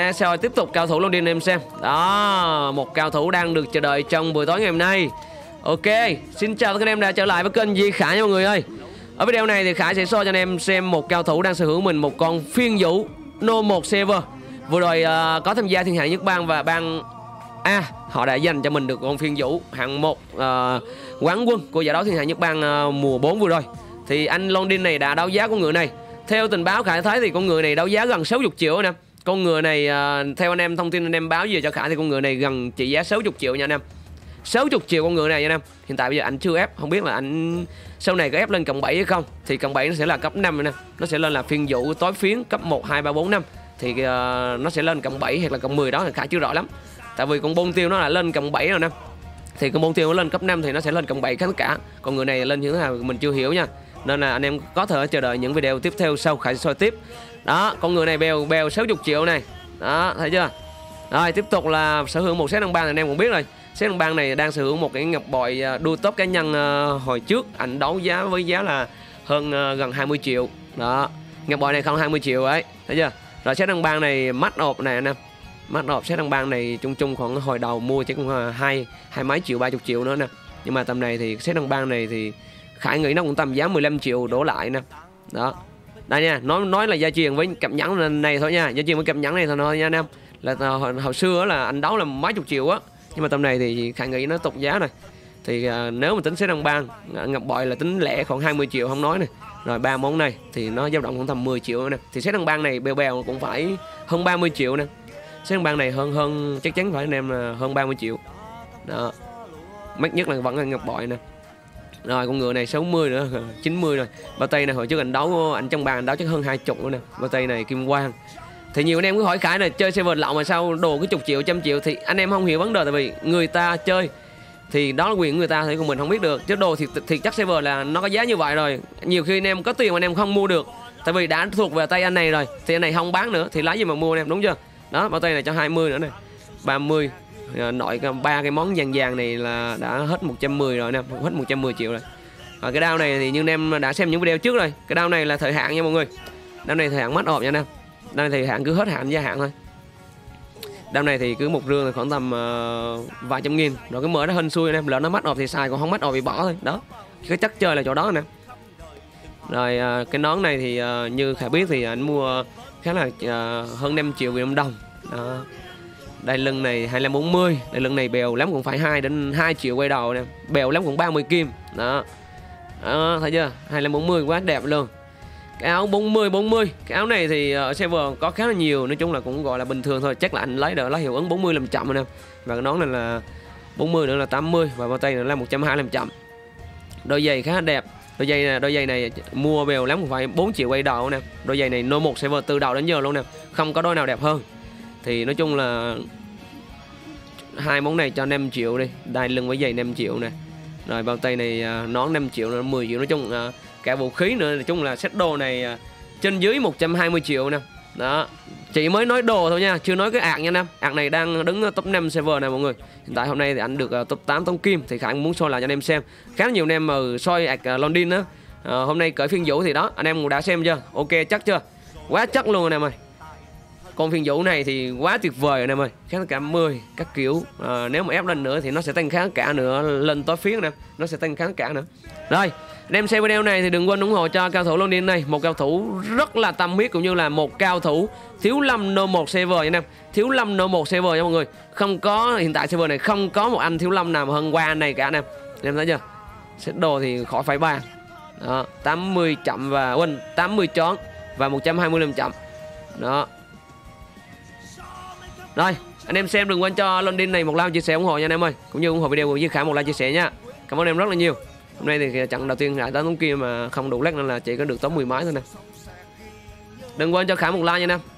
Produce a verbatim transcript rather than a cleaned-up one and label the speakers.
Speaker 1: sẽ soi tiếp tục cao thủ London em xem. Đó, một cao thủ đang được chờ đợi trong buổi tối ngày hôm nay. Ok, xin chào tất cả anh em đã trở lại với kênh Duy Khải nha mọi người ơi. Ở video này thì Khải sẽ soi cho anh em xem một cao thủ đang sở hữu mình một con phiên vũ No một server. Vừa rồi uh, có tham gia thiên hạ nhất bang và bang A, họ đã dành cho mình được con phiên vũ hạng một uh, quán quân của giải đấu thiên hạ nhất bang uh, mùa bốn vừa rồi. Thì anh London này đã đấu giá con ngựa này. Theo tình báo Khải thấy thì con ngựa này đấu giá gần sáu mươi triệu anh em. Con ngựa này uh, theo anh em thông tin anh em báo về cho Khải thì con ngựa này gần trị giá sáu mươi triệu nha anh em. sáu mươi triệu con ngựa này nha anh em. Hiện tại bây giờ anh chưa ép, không biết là anh sau này có ép lên cộng bảy hay không. Thì cộng bảy nó sẽ là cấp năm nè, nó sẽ lên là phiên vũ tối phiến cấp một, hai, ba, bốn, năm. Thì uh, nó sẽ lên cộng bảy hoặc là cộng mười đó thì Khải chưa rõ lắm. Tại vì con bông tiêu nó là lên cộng bảy rồi nè. Thì con bông tiêu nó lên cấp năm thì nó sẽ lên cộng bảy tất cả. Còn người này lên như thế nào mình chưa hiểu nha. Nên là anh em có thể chờ đợi những video tiếp theo sau Khải soi tiếp. Đó, con người này bèo bèo sáu mươi triệu này. Đó, thấy chưa? Rồi, tiếp tục là sở hữu một set đăng bang này anh em cũng biết rồi. Set đăng bang này đang sở hữu một cái ngọc bội đua top cá nhân uh, hồi trước anh đấu giá với giá là hơn uh, gần hai mươi triệu. Đó, ngọc bội này không hai mươi triệu ấy, thấy chưa? Rồi set đăng bang này mắt ộp này anh em. Mắt ộp set đăng bang này chung chung khoảng hồi đầu mua chỉ cũng hai hai mấy triệu, ba mươi triệu nữa nè. Nhưng mà tầm này thì set đăng bang này thì Khải nghĩ nó cũng tầm giá mười lăm triệu đổ lại nè. Đó. Đây nha, nói nói là gia truyền với cặp nhẫn này thôi nha, gia truyền với cặp nhẫn này thôi thôi nha anh em. Là hồi, hồi xưa là anh đấu là mấy chục triệu á, nhưng mà tầm này thì Khải nghĩ nó tục giá này. Thì uh, nếu mà tính set đăng bang ngọc bội là tính lẻ khoảng hai mươi triệu không nói này. Rồi ba món này thì nó dao động khoảng tầm mười triệu nè. Thì set đăng bang này bèo bèo cũng phải hơn ba mươi triệu nè. Set đăng bang này hơn hơn chắc chắn phải anh em là hơn ba mươi triệu. Đó. Mắc nhất là vẫn là ngọc bội nè. Rồi con ngựa này sáu mươi nữa, chín mươi rồi. Bao tay này hồi trước anh đấu anh trong bàn anh đấu chắc hơn hai mươi nữa nè. Bao tay này kim quang. Thì nhiều anh em cứ hỏi Khải là chơi server lậu mà sao đồ cái chục triệu, trăm triệu. Thì anh em không hiểu vấn đề, tại vì người ta chơi thì đó là quyền của người ta, thì của mình không biết được. Chứ đồ thì thì chắc server là nó có giá như vậy rồi. Nhiều khi anh em có tiền mà anh em không mua được, tại vì đã thuộc về tay anh này rồi, thì anh này không bán nữa thì lấy gì mà mua anh em, đúng chưa? Đó, bao tay này cho hai mươi nữa này, ba mươi. Nội ba cái món vàng vàng này là đã hết một trăm mười rồi nè, hết một trăm mười triệu rồi. Và cái đao này thì như anh em đã xem những video trước rồi, cái đao này là thời hạn nha mọi người. Đao này thời hạn mắt ộp nha anh em. Đao này thì hạn cứ hết hạn gia hạn thôi. Đao này thì cứ một rương là khoảng tầm uh, vài trăm nghìn. Rồi cái mở nó hên xui anh em, lỡ nó mắt ộp thì xài, còn không mắt ộp thì bỏ thôi. Đó, cái chất chơi là chỗ đó nè. Rồi uh, cái nón này thì uh, như Khải biết thì anh mua khá là uh, hơn năm triệu Việt Nam đồng. Đó. Đây lưng này hai mươi lăm bốn mươi, đây lưng này bèo lắm cũng phải hai đến hai triệu quay đầu nè, bèo lắm cũng ba mươi kim. Đó. Đó, thấy chưa? hai mươi lăm bốn mươi quá đẹp luôn. Cái áo bốn mươi bốn mươi, cái áo này thì ở server có khá là nhiều, nói chung là cũng gọi là bình thường thôi, chắc là anh lấy được lấy hiệu ứng bốn mươi làm chậm rồi nè. Và cái nón này là bốn mươi nữa là tám mươi, và bao tay nữa là một trăm hai mươi làm chậm. Đôi giày khá là đẹp. Đôi giày này, đôi giày này mua bèo lắm cũng phải bốn triệu quay đầu nè. Đôi giày này No một server từ đầu đến giờ luôn nè, không có đôi nào đẹp hơn. Thì nói chung là hai món này cho năm triệu đi, đai lưng với giày năm triệu nè. Rồi bao tay này nón năm triệu nữa, mười triệu. Nói chung cả vũ khí nữa, nói chung là set đồ này trên dưới một trăm hai mươi triệu nè. Đó, chỉ mới nói đồ thôi nha, chưa nói cái ạc nha anh em. Ạc này đang đứng top năm server này mọi người. Hiện tại hôm nay thì anh được top tám tông kim, thì Khải muốn soi lại cho anh em xem. Khá là nhiều anh em mà soi ạc London á. À, hôm nay cởi phiên vũ thì đó, anh em cũng đã xem chưa? Ok chắc chưa? Quá chắc luôn anh em ơi. Con phiên vũ này thì quá tuyệt vời anh em ơi, khá cả mười các kiểu. À, nếu mà ép lên nữa thì nó sẽ tăng khá cả nữa, lên tối phiến nè, nó sẽ tăng khá cả nữa. Rồi, anh em xem video này thì đừng quên ủng hộ cho cao thủ London này, một cao thủ rất là tâm huyết, cũng như là một cao thủ thiếu lâm No một server nha anh em. Thiếu lâm No một server nha mọi người. Không có, hiện tại server này không có một anh thiếu lâm nào mà hơn qua anh này cả anh em. Anh em thấy chưa? Set đồ thì khỏi phải bàn. Đó, tám mươi chậm và quên tám mươi chón và một trăm hai mươi lăm chậm. Đó. Rồi, anh em xem đừng quên cho London này một like chia sẻ ủng hộ nha anh em ơi, cũng như ủng hộ video của Duy Khải một like chia sẻ nha. Cảm ơn em rất là nhiều. Hôm nay thì trận đầu tiên lại tới tống kia mà không đủ lắc nên là chỉ có được tóm mười mấy thôi nè. Đừng quên cho Khải một like nha anh em.